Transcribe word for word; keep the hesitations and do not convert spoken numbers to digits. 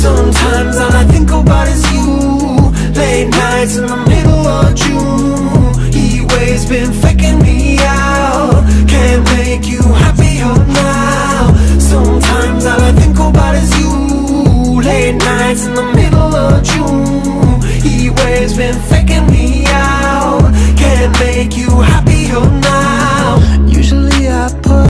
Sometimes all I think about is you. Late nights in the middle of June. Heat waves been faking me out. Can't make you happier now. Sometimes all I think about is you. Late nights in the middle of June. Heat waves been faking me out. Can't make you happier now.